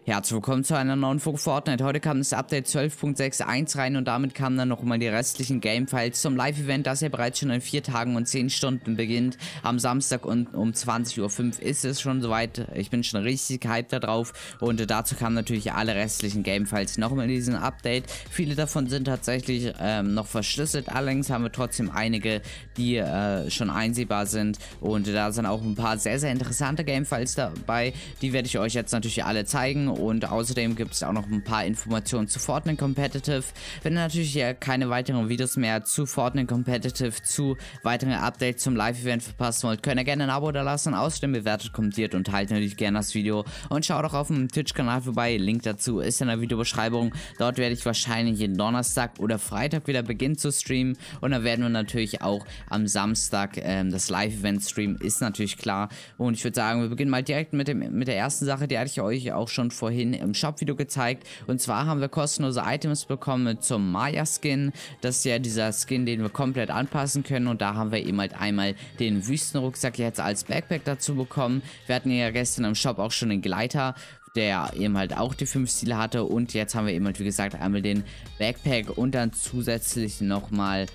Herzlich willkommen zu einer neuen Folge Fortnite. Heute kam das Update 12.61 rein und damit kamen dann nochmal die restlichen Gamefiles zum Live-Event, das ja bereits schon in 4 Tagen und 10 Stunden beginnt. Am Samstag und um 20:05 Uhr ist es schon soweit. Ich bin schon richtig gehypt darauf und dazu kamen natürlich alle restlichen Gamefiles nochmal in diesem Update. Viele davon sind tatsächlich noch verschlüsselt, allerdings haben wir trotzdem einige, die schon einsehbar sind und da sind auch ein paar sehr, sehr interessante Gamefiles dabei. Die werde ich euch jetzt natürlich alle zeigen. Und außerdem gibt es auch noch ein paar Informationen zu Fortnite Competitive. Wenn ihr natürlich keine weiteren Videos mehr zu Fortnite Competitive, zu weiteren Updates zum Live-Event verpassen wollt, könnt ihr gerne ein Abo da lassen. Außerdem bewertet, kommentiert und teilt natürlich gerne das Video. Und schaut auch auf dem Twitch-Kanal vorbei. Link dazu ist in der Videobeschreibung. Dort werde ich wahrscheinlich jeden Donnerstag oder Freitag wieder beginnen zu streamen. Und dann werden wir natürlich auch am Samstag das Live-Event streamen, ist natürlich klar. Und ich würde sagen, wir beginnen mal direkt mit der ersten Sache, die hatte ich euch auch schon vorhin im Shop-Video gezeigt. Und zwar haben wir kostenlose Items bekommen zum Maya-Skin. Das ist ja dieser Skin, den wir komplett anpassen können. Und da haben wir eben halt einmal den Wüstenrucksack jetzt als Backpack dazu bekommen. Wir hatten ja gestern im Shop auch schon den Gleiter, der eben halt auch die 5 Stile hatte. Und jetzt haben wir eben halt, wie gesagt, einmal den Backpack und dann zusätzlich nochmal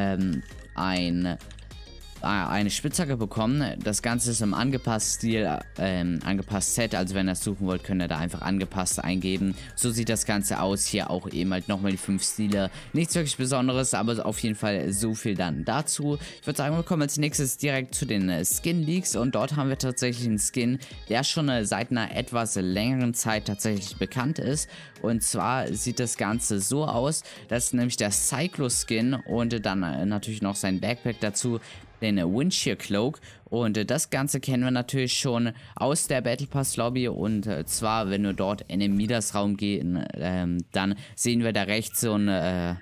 eine Spitzhacke bekommen. Das Ganze ist im angepassten Stil, angepasst Set, also wenn ihr das suchen wollt, könnt ihr da einfach angepasst eingeben. So sieht das Ganze aus. Hier auch eben halt nochmal die 5 Stile. Nichts wirklich Besonderes, aber auf jeden Fall so viel dann dazu. Ich würde sagen, wir kommen als nächstes direkt zu den Skin Leaks und dort haben wir tatsächlich einen Skin, der schon seit einer etwas längeren Zeit tatsächlich bekannt ist. Und zwar sieht das Ganze so aus, das ist nämlich der Cyclo Skin und dann natürlich noch sein Backpack dazu, den Windshear Cloak, und das Ganze kennen wir natürlich schon aus der Battle Pass Lobby, und zwar, wenn wir dort in den Midas Raum gehen, dann sehen wir da rechts so ein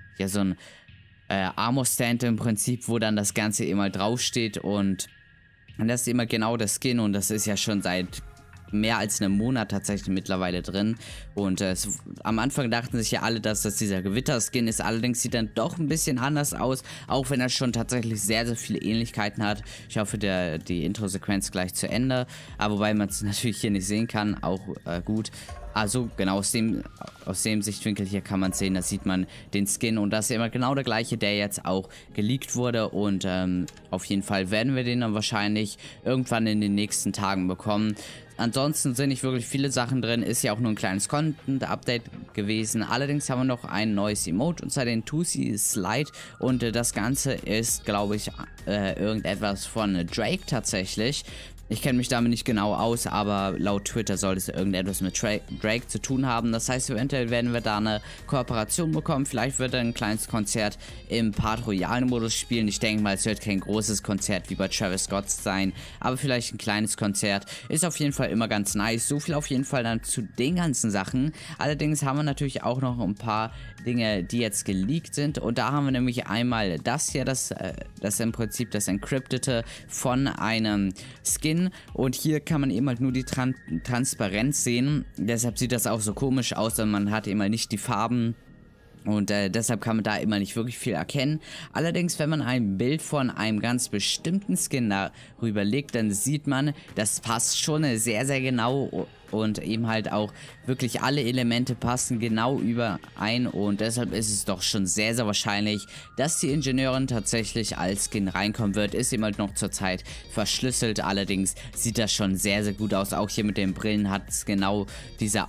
Armor Stand im Prinzip, wo dann das Ganze immer draufsteht, und das ist immer genau der Skin, und das ist ja schon seit mehr als einem Monat tatsächlich mittlerweile drin. Und am Anfang dachten sich ja alle, dass das dieser Gewitter-Skin ist. Allerdings sieht er doch ein bisschen anders aus, auch wenn er schon tatsächlich sehr, sehr viele Ähnlichkeiten hat. Ich hoffe, die Intro-Sequenz gleich zu Ende. Aber wobei man es natürlich hier nicht sehen kann, auch gut. Also genau aus dem Sichtwinkel hier kann man sehen, da sieht man den Skin, und das ist immer genau der gleiche, der jetzt auch geleakt wurde, und auf jeden Fall werden wir den dann wahrscheinlich irgendwann in den nächsten Tagen bekommen. Ansonsten sind nicht wirklich viele Sachen drin, ist ja auch nur ein kleines Content-Update gewesen. Allerdings haben wir noch ein neues Emote, und zwar den Tusi Slide, und das Ganze ist, glaube ich, irgendetwas von Drake tatsächlich. Ich kenne mich damit nicht genau aus, aber laut Twitter soll es irgendetwas mit Drake zu tun haben. Das heißt, eventuell werden wir da eine Kooperation bekommen. Vielleicht wird er ein kleines Konzert im Part Royale Modus spielen. Ich denke mal, es wird kein großes Konzert wie bei Travis Scott sein, aber vielleicht ein kleines Konzert. Ist auf jeden Fall immer ganz nice. So viel auf jeden Fall dann zu den ganzen Sachen. Allerdings haben wir natürlich auch noch ein paar Dinge, die jetzt geleakt sind. Und da haben wir nämlich einmal das hier, das im Prinzip das Encryptete von einem Skin. Und hier kann man eben halt nur die Transparenz sehen. Deshalb sieht das auch so komisch aus, denn man hat eben halt nicht die Farben. Und deshalb kann man da immer nicht wirklich viel erkennen. Allerdings, wenn man ein Bild von einem ganz bestimmten Skin darüber legt, dann sieht man, das passt schon sehr, sehr genau. Und eben halt auch wirklich alle Elemente passen genau überein. Und deshalb ist es doch schon sehr, sehr wahrscheinlich, dass die Ingenieurin tatsächlich als Skin reinkommen wird. Ist eben halt noch zurzeit verschlüsselt. Allerdings sieht das schon sehr, sehr gut aus. Auch hier mit den Brillen hat es genau diese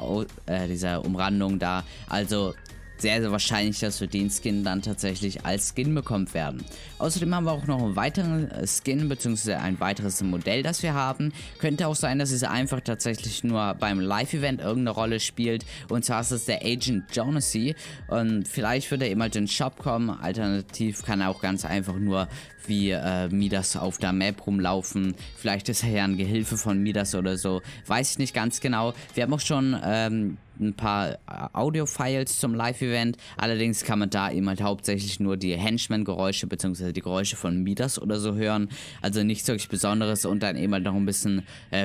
Umrandung da. Also sehr, sehr wahrscheinlich, dass wir den Skin dann tatsächlich als Skin bekommen werden. Außerdem haben wir auch noch einen weiteren Skin, beziehungsweise ein weiteres Modell, das wir haben. Könnte auch sein, dass es einfach tatsächlich nur beim Live-Event irgendeine Rolle spielt. Und zwar ist es der Agent Jonesy. Und vielleicht wird er eben halt in den Shop kommen. Alternativ kann er auch ganz einfach nur wie Midas auf der Map rumlaufen. Vielleicht ist er ja ein Gehilfe von Midas oder so. Weiß ich nicht ganz genau. Wir haben auch schon ein paar Audio-Files zum Live-Event. Allerdings kann man da eben halt hauptsächlich nur die Henchman-Geräusche bzw. die Geräusche von Midas oder so hören. Also nichts wirklich Besonderes, und dann eben halt noch ein bisschen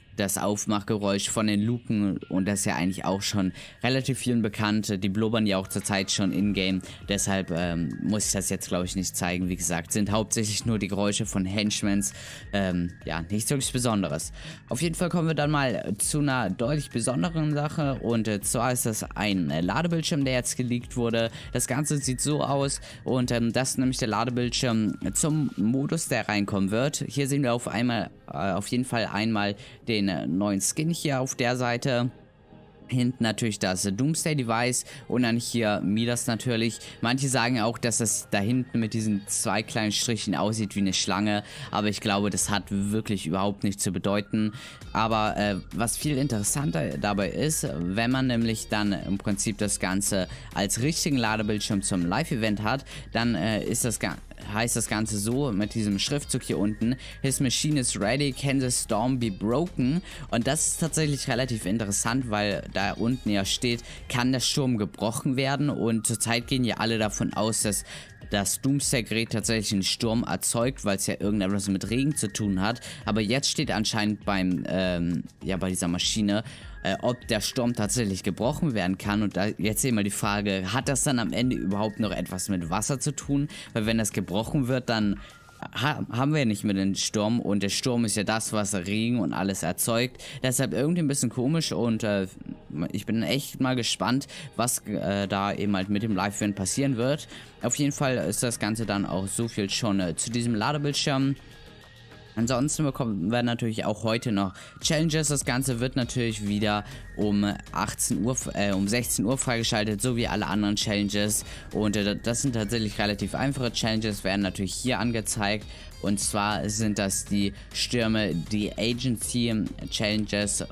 das Aufmachgeräusch von den Luken, und das ist ja eigentlich auch schon relativ vielen bekannt. Die blubbern ja auch zurzeit schon in-game, deshalb muss ich das jetzt, glaube ich, nicht zeigen. Wie gesagt, sind hauptsächlich nur die Geräusche von Henchmans, ja, nichts wirklich Besonderes. Auf jeden Fall kommen wir dann mal zu einer deutlich besonderen Sache, und zwar ist das ein Ladebildschirm, der jetzt geleakt wurde. Das Ganze sieht so aus, und das ist nämlich der Ladebildschirm zum Modus, der reinkommen wird. Hier sehen wir auf jeden Fall einmal den neuen Skin hier auf der Seite. Hinten natürlich das Doomsday Device und dann hier Midas natürlich. Manche sagen auch, dass das da hinten mit diesen 2 kleinen Strichen aussieht wie eine Schlange, aber ich glaube, das hat wirklich überhaupt nichts zu bedeuten. Aber was viel interessanter dabei ist, wenn man nämlich dann im Prinzip das Ganze als richtigen Ladebildschirm zum Live-Event hat, dann heißt das Ganze so mit diesem Schriftzug hier unten: His machine is ready, can the storm be broken? Und das ist tatsächlich relativ interessant, weil da unten ja steht, kann der Sturm gebrochen werden, und zurzeit gehen ja alle davon aus, dass das Doomsday-Gerät tatsächlich einen Sturm erzeugt, weil es ja irgendetwas mit Regen zu tun hat. Aber jetzt steht anscheinend bei dieser Maschine, ob der Sturm tatsächlich gebrochen werden kann. Und da jetzt eben mal die Frage, hat das dann am Ende überhaupt noch etwas mit Wasser zu tun? Weil wenn das gebrochen wird, dann haben wir ja nicht mehr den Sturm, und der Sturm ist ja das, was Regen und alles erzeugt. Deshalb irgendwie ein bisschen komisch, und ich bin echt mal gespannt, was da eben halt mit dem Live-Event passieren wird. Auf jeden Fall ist das Ganze dann auch so viel schon zu diesem Ladebildschirm. Ansonsten bekommen wir natürlich auch heute noch Challenges. Das Ganze wird natürlich wieder um 16 Uhr freigeschaltet, so wie alle anderen Challenges. Und das sind tatsächlich relativ einfache Challenges, werden natürlich hier angezeigt. Und zwar sind das die Stürme, die Agency Challenges.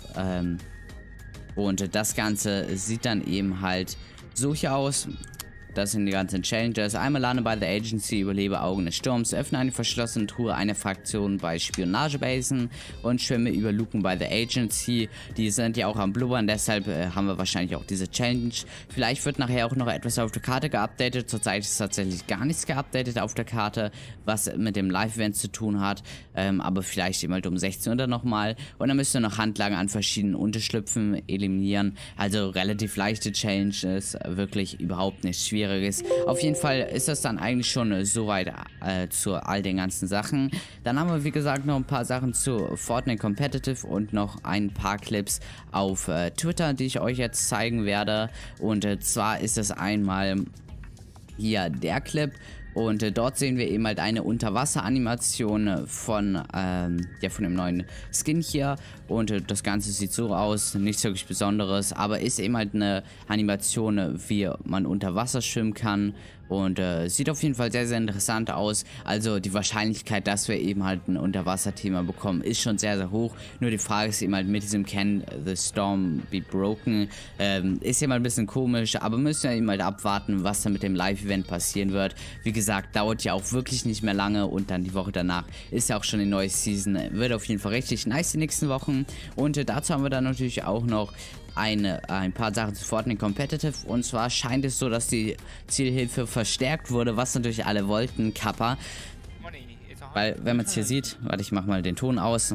Und das Ganze sieht dann eben halt so hier aus. Das sind die ganzen Challenges. Einmal lande bei der Agency, überlebe Augen des Sturms, öffne eine verschlossene Truhe einer Fraktion bei Spionagebasen und schwimme über Luken bei der Agency. Die sind ja auch am Blubbern, deshalb haben wir wahrscheinlich auch diese Challenge. Vielleicht wird nachher auch noch etwas auf der Karte geupdatet. Zurzeit ist tatsächlich gar nichts geupdatet auf der Karte, was mit dem Live-Event zu tun hat. Aber vielleicht eben halt um 16 Uhr dann nochmal. Und dann müsst ihr noch Handlagen an verschiedenen Unterschlüpfen eliminieren. Also relativ leichte Challenges, wirklich überhaupt nicht schwierig. Auf jeden Fall ist das dann eigentlich schon soweit zu all den ganzen Sachen. Dann haben wir, wie gesagt, noch ein paar Sachen zu Fortnite Competitive und noch ein paar Clips auf Twitter, die ich euch jetzt zeigen werde. Und zwar ist es einmal hier der Clip. Und dort sehen wir eben halt eine Unterwasser-Animation von dem neuen Skin hier. Und das Ganze sieht so aus, nichts wirklich Besonderes, aber ist eben halt eine Animation, wie man unter Wasser schwimmen kann. Und sieht auf jeden Fall sehr, sehr interessant aus. Also die Wahrscheinlichkeit, dass wir eben halt ein Unterwasser-Thema bekommen, ist schon sehr, sehr hoch. Nur die Frage ist eben halt mit diesem Can the Storm be broken, ist eben halt ein bisschen komisch, aber müssen wir eben halt abwarten, was dann mit dem Live-Event passieren wird. Wie gesagt, dauert ja auch wirklich nicht mehr lange, und dann die Woche danach ist ja auch schon die neue Season. Wird auf jeden Fall richtig nice die nächsten Wochen. Und dazu haben wir dann natürlich auch noch ein paar Sachen zu Fortnite Competitive, und zwar scheint es so, dass die Zielhilfe verstärkt wurde, was natürlich alle wollten, Kappa. Weil, wenn man es hier sieht, warte, ich mach mal den Ton aus,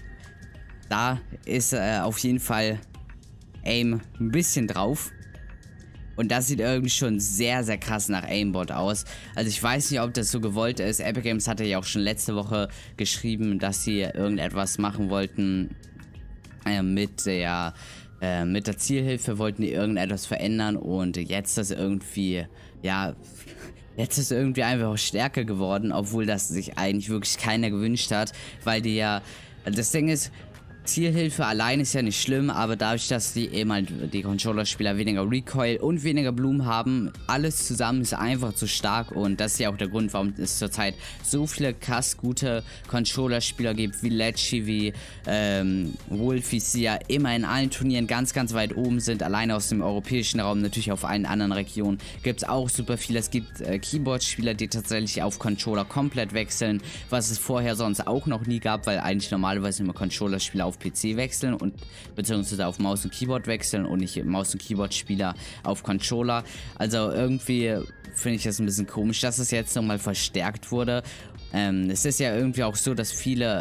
da ist auf jeden Fall Aim ein bisschen drauf. Und das sieht irgendwie schon sehr, sehr krass nach Aimbot aus. Also ich weiß nicht, ob das so gewollt ist. Epic Games hatte ja auch schon letzte Woche geschrieben, dass sie irgendetwas machen wollten mit der Zielhilfe, wollten die irgendetwas verändern, und jetzt ist irgendwie, ja, jetzt ist irgendwie einfach auch stärker geworden, obwohl das sich eigentlich wirklich keiner gewünscht hat, weil die ja, das Ding ist, Zielhilfe allein ist ja nicht schlimm, aber dadurch, dass die eben halt die Controller-Spieler weniger Recoil und weniger Blumen haben, alles zusammen ist einfach zu stark, und das ist ja auch der Grund, warum es zurzeit so viele krass gute Controller-Spieler gibt, wie Lecce, wie Wolf, wie Sia, immer in allen Turnieren ganz, ganz weit oben sind, alleine aus dem europäischen Raum, natürlich auf allen anderen Regionen gibt es auch super viele. Es gibt Keyboard-Spieler, die tatsächlich auf Controller komplett wechseln, was es vorher sonst auch noch nie gab, weil eigentlich normalerweise immer Controller-Spieler auf PC wechseln und beziehungsweise auf Maus und Keyboard wechseln und nicht Maus und Keyboard Spieler auf Controller. Also irgendwie finde ich das ein bisschen komisch, dass es jetzt nochmal verstärkt wurde. Es ist ja irgendwie auch so, dass viele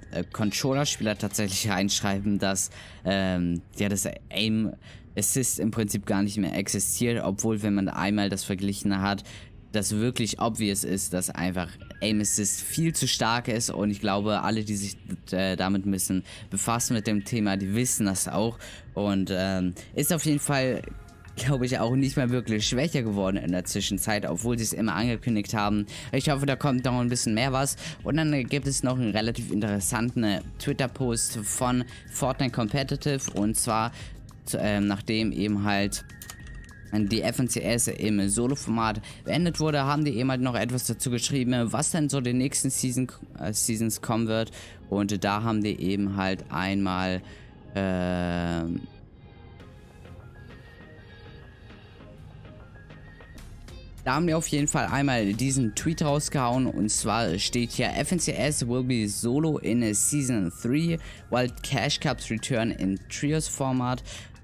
Controller-Spieler tatsächlich reinschreiben, dass ja, das Aim Assist im Prinzip gar nicht mehr existiert, obwohl, wenn man einmal das verglichen hat, das wirklich obvious ist, dass einfach Aim Assist viel zu stark ist, und ich glaube, alle, die sich damit ein bisschen befassen mit dem Thema, die wissen das auch, und ist auf jeden Fall, glaube ich, auch nicht mehr wirklich schwächer geworden in der Zwischenzeit, obwohl sie es immer angekündigt haben. Ich hoffe, da kommt noch ein bisschen mehr was. Und dann gibt es noch einen relativ interessanten Twitter-Post von Fortnite Competitive, und zwar nachdem eben halt die FNCS im Solo-Format beendet wurde, haben die eben halt noch etwas dazu geschrieben, was denn so den nächsten Seasons kommen wird. Und da haben die eben halt einmal da haben wir auf jeden Fall einmal diesen Tweet rausgehauen, und zwar steht hier: FNCS will be solo in a Season 3 while Cash Cups return in Trios Format.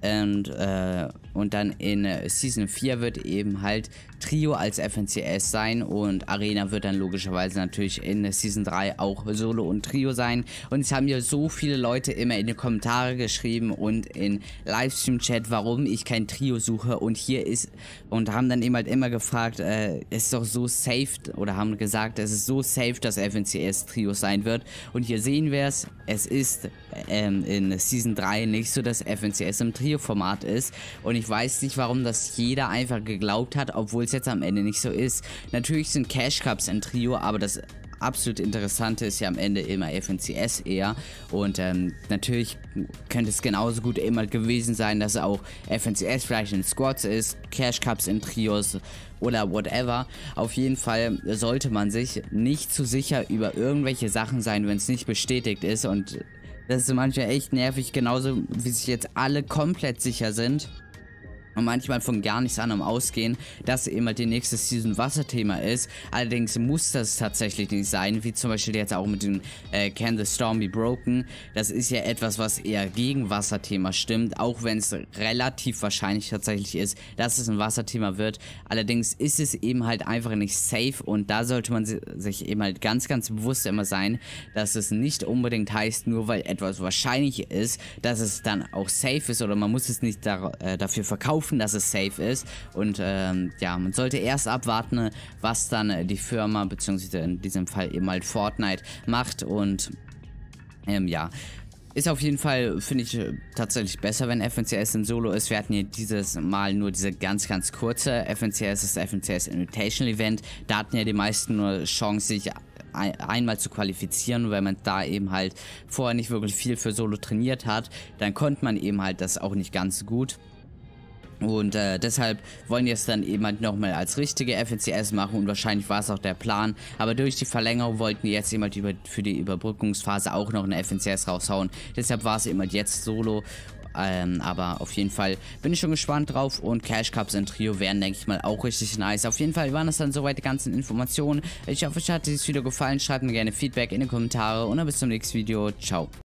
Und dann in Season 4 wird eben halt Trio als FNCS sein, und Arena wird dann logischerweise natürlich in Season 3 auch Solo und Trio sein. Und es haben ja so viele Leute immer in die Kommentare geschrieben und in Livestream-Chat, warum ich kein Trio suche, und hier ist, und haben dann eben halt immer gefragt, ist doch so safe, oder haben gesagt, es ist so safe, dass FNCS Trio sein wird, und hier sehen wir es, es ist in Season 3 nicht so, dass FNCS im Trio-Format ist, und ich weiß nicht, warum das jeder einfach geglaubt hat, obwohl es jetzt am Ende nicht so ist. Natürlich sind Cash Cups ein Trio, aber das absolut Interessante ist ja am Ende immer FNCS eher, und natürlich könnte es genauso gut immer gewesen sein, dass auch FNCS vielleicht in Squads ist, Cash Cups in Trios oder whatever. Auf jeden Fall sollte man sich nicht zu sicher über irgendwelche Sachen sein, wenn es nicht bestätigt ist, und das ist manchmal echt nervig, genauso wie sich jetzt alle komplett sicher sind und manchmal von gar nichts anderem ausgehen, dass eben halt die nächste Season Wasserthema ist. Allerdings muss das tatsächlich nicht sein, wie zum Beispiel jetzt auch mit dem Can the Storm Be Broken. Das ist ja etwas, was eher gegen Wasserthema stimmt, auch wenn es relativ wahrscheinlich tatsächlich ist, dass es ein Wasserthema wird. Allerdings ist es eben halt einfach nicht safe, und da sollte man sich eben halt ganz, ganz bewusst immer sein, dass es nicht unbedingt heißt, nur weil etwas wahrscheinlich ist, dass es dann auch safe ist, oder man muss es nicht dafür verkaufen, dass es safe ist. Und ja, man sollte erst abwarten, was dann die Firma, beziehungsweise in diesem Fall eben halt Fortnite macht. Und ja, ist auf jeden Fall, finde ich, tatsächlich besser, wenn FNCS im Solo ist. Wir hatten hier dieses Mal nur diese ganz, ganz kurze FNCS, das FNCS Invitational Event. Da hatten ja die meisten nur Chance, sich einmal zu qualifizieren, weil man da eben halt vorher nicht wirklich viel für Solo trainiert hat. Dann konnte man eben halt das auch nicht ganz gut. Und deshalb wollen die es dann eben halt nochmal als richtige FNCS machen, und wahrscheinlich war es auch der Plan. Aber durch die Verlängerung wollten die jetzt eben halt für die Überbrückungsphase auch noch eine FNCS raushauen. Deshalb war es eben halt jetzt Solo. Aber auf jeden Fall bin ich schon gespannt drauf, und Cash Cups in Trio wären, denke ich mal, auch richtig nice. Auf jeden Fall waren das dann soweit die ganzen Informationen. Ich hoffe, euch hat dieses Video gefallen. Schreibt mir gerne Feedback in die Kommentare, und dann bis zum nächsten Video. Ciao.